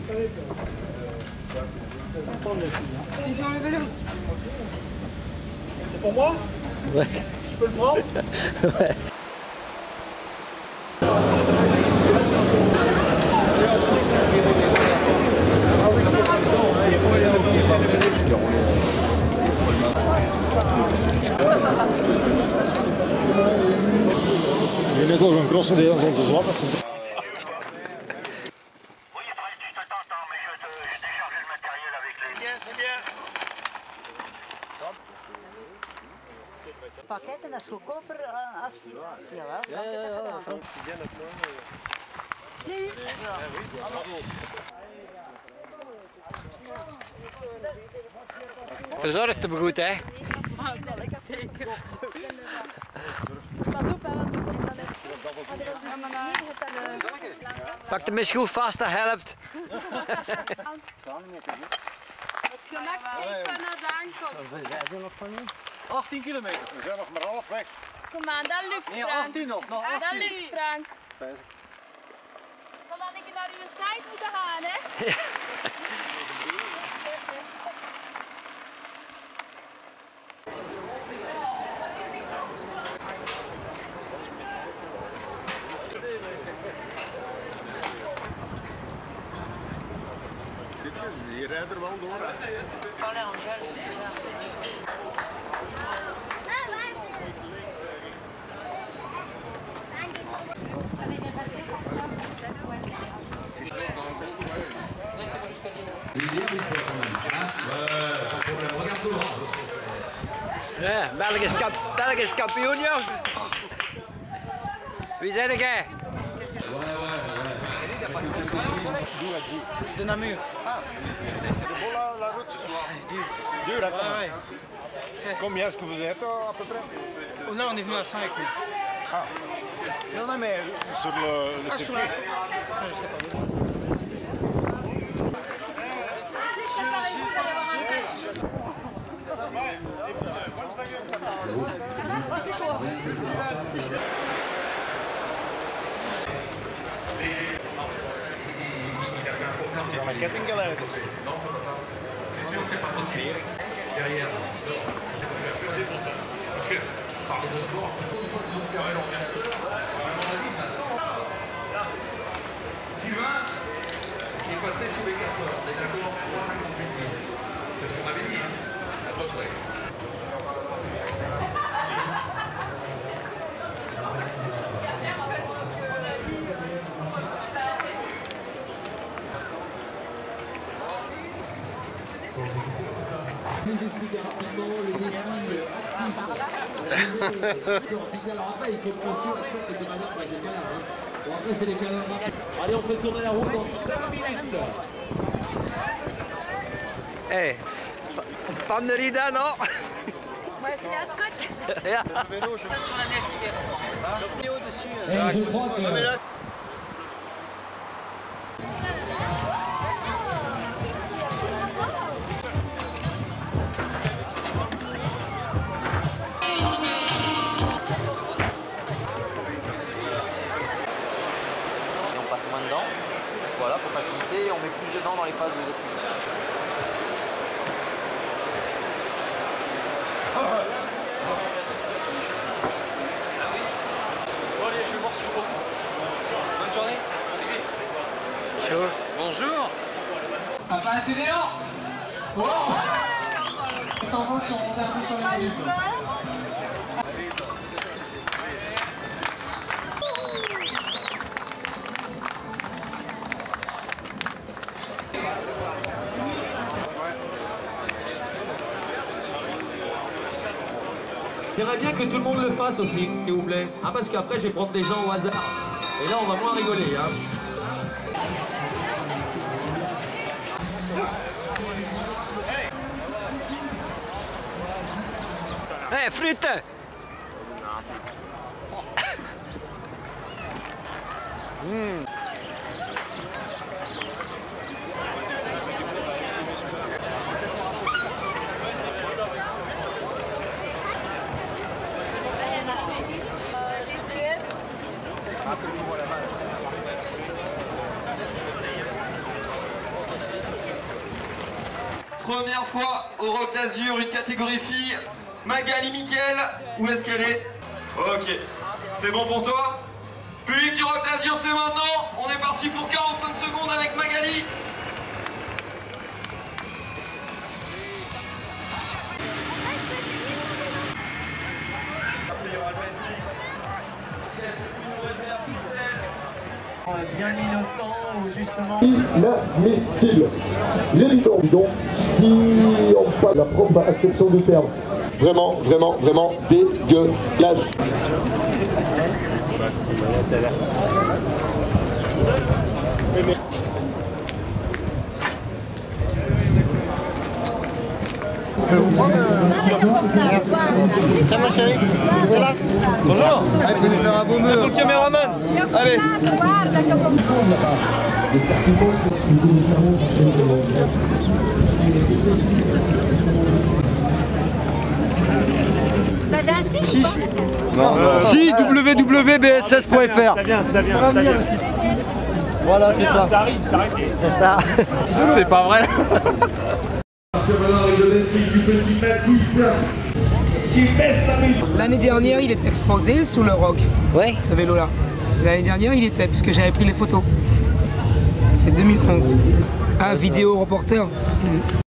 Ils ont enlevé le ski. C'est pour moi? Ouais. Je peux le prendre? Ouais. Nu net nog een grossendeel van onze zwakken. Pakketten, dat is goedkoper als... Jawel, Verzorgd hem goed, hè? Zeker. Pak hem eens goed vast, dat helpt. Gemaakt even naar de aankomst. 18 kilometer, we zijn nog maar half weg. Kom aan, dat lukt Nee, Frank. 18 nog 18. Dat lukt Frank. Dan had ik naar uw site moeten gaan, hè? Je rijdt er wel door. Ja, Belgisch kampioen, joh. Wie zijn jij? De Namur. Ah, de bola la route ce soir. Dur, d'accord. Combien est-ce que vous êtes à peu près? Oh, là, on est venu à 5. Ah. Non, non, mais sur le circuit. Ça, je sais pas. Is al een kettinggeleider. Sylvain est passé sous les 14, on est d'accord? 3,58. C'est ce qu'on avait dit, à peu près. Allez, on fait tourner la roue dans 5 minutes. Hé, Panderida, non? Moi, c'est la Scott. Ja. Et je crois que... Et on passe moins dedans. Voilà, pour faciliter, on met plus dedans dans les phases de diffusion. Bon, allez, je vais voir si je reprends. Bonne journée. Chaud. Bonjour. T'as pas assez d'élan. Wow. Ils s'en vont sur mon dernier sur les minutes. J'aimerais bien que tout le monde le fasse aussi, s'il vous plaît. Hein, parce qu'après, je vais prendre des gens au hasard. Et là, on va moins rigoler. Hein. Hé, frieten! Première fois au Rock d'Azur, une catégorie filles. Magali Mickaël, où est-ce qu'elle est? Ok, c'est bon pour toi? Public du Rock d'Azur, c'est maintenant. On est parti pour 45 secondes avec Magali. Bien innocent ou justement... Inadmissible. Les bidons qui n'ont pas la propre acception du terme. Vraiment, vraiment, vraiment dégueulasse. Ça ma chérie, t'es là? Bonjour. Allez, faut lui faire un beau mur. Sur le caméraman. Allez. www.bss.fr. Ça vient. Voilà, c'est ça. Ça arrive. C'est ça. C'est pas vrai. L'année dernière, il était exposé sous le rock. Ouais. Ce vélo-là. L'année dernière, il était, puisque j'avais pris les photos. C'est 2011. Ah, vidéo reporter.